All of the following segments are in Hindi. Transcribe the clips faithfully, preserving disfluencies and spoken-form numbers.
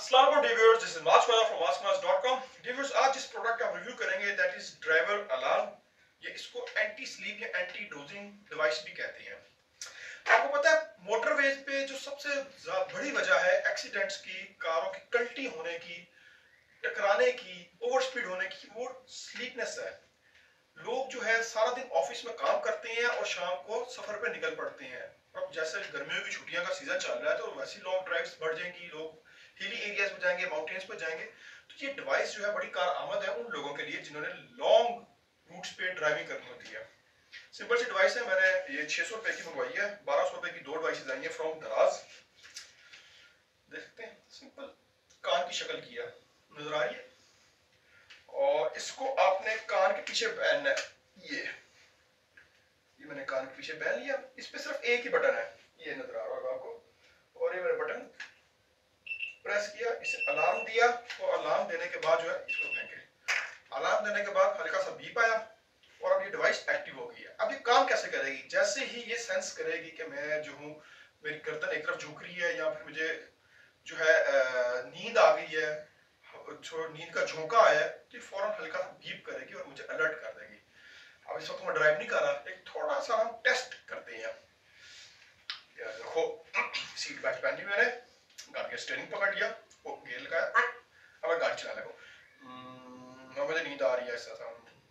अस्सलाम वालेकुम व्यूअर्स, दिस इज मास्कमाज फ्रॉम मास्कमाज डॉट कॉम। व्यूअर्स, आज जिस प्रोडक्ट का रिव्यू करेंगे दैट इज ड्राइवर अलार्म। ये इसको एंटी स्लीप या एंटी डोजिंग डिवाइस भी कहते हैं। आपको पता है मोटरवेज पे जो सबसे बड़ी वजह है एक्सीडेंट्स की, कारों की कल्टी होने की, टकराने की, ओवर स्पीड होने की, वो स्लीपनेस है। लोग जो है सारा दिन ऑफिस में काम करते हैं और शाम को सफर पे निकल पड़ते हैं। अब जैसे गर्मियों की छुट्टियां का सीजन चल रहा है तो वैसी लॉन्ग ड्राइव्स बढ़ जाएंगी, लोग हिली एरियाज में जाएंगे, माउंटेन्स पे जाएंगे। तो ये डिवाइस जो है बड़ी कारआमद है उन लोगों के लिए जिन्होंने लॉन्ग रूट्स पे ड्राइविंग करनी होती है। सिंपल सी डिवाइस है, मैंने ये छह सौ रुपए की मंगवाई है। बारह सौ रुपए की दो डिवाइसेज आई है फ्रॉम दराज। देखते हैं, सिंपल कान की शक्ल की है, नजर आ रही है। और इसको आपने कान के पीछे पहनना है। ये ये मैंने कान के पीछे पहन लिया। इस पे सिर्फ एक ही बटन है, ये नजर आ रहा होगा आपको। और ये मैंने बटन प्रेस किया, इसे अलार्म दिया और अलार्म देने के बाद जो है इसको फेंके। अलार्म देने के बाद हल्का सा बीप आया और अब ये डिवाइस एक्टिव हो गई है। अब ये काम कैसे करेगी? जैसे ही ये सेंस करेगी कि मैं जो हूँ, मेरी गर्दन एक तरफ झुक रही है या फिर मुझे जो है नींद आ गई है, जो नींद का झोंका आया है, तो फौरन हल्का सा बीप करेगी और मुझे अलर्ट कर देगी। अब इस वक्त मैं ड्राइव नहीं कर रहा, एक थोड़ा सा हम टेस्ट करते हैं। देखो, सीट बेल्ट पहनी मैंने, गाड़ी का स्टीयरिंग पकड़ लिया, वो गेयर लगाया, अब मैं गाड़ी चलाने को। अब मुझे नींद आ रही है ऐसा था।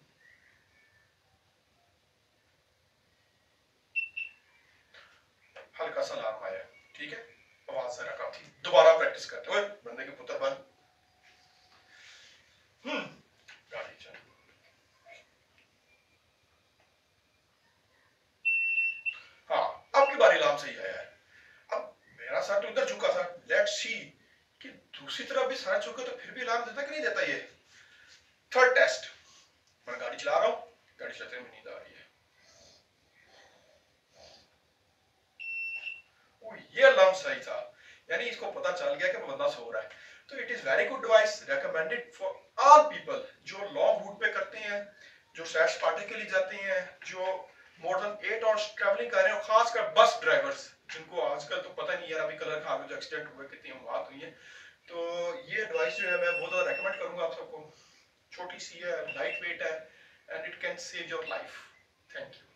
हल्का सा अलार्म आया, ठीक है, आवाज जरा कम थी। दोबारा प्रैक्टिस करते हुए, बंदे के पुत्र बन। हम्म गाड़ी चल, हाँ, अब की बारी अलार्म सही आया है। अब मेरा सर तो इधर झुका था, लेट्स सी कि दूसरी तरफ भी सर झुका तो फिर भी अलार्म देता कि नहीं देता। ये थर्ड टेस्ट, मैं गाड़ी चला रहा हूँ, गाड़ी चलाते हुए नींद आ रही है। ओ, ये अलार्म सही था, यानी इसको पता चल गया कि बंदा सो रहा है। तो it is very good device, recommended for all people जो लॉन्ग रूट पे करते हैं, जो सैर सपाटे के लिए जाते हैं, जो more than eight hours travelling कर रहे हैं, खासकर बस ड्राइवर्स जिनको आजकल तो पता नहीं यार अभी कलर खा के जो एक्सीडेंट हुए, कितनी मौत हुई है। तो ये डिवाइस जो है मैं बहुत ज्यादा रेकमेंड करूंगा आप सबको। छोटी सी है, लाइट वेट है, and it can save your life. Thank you.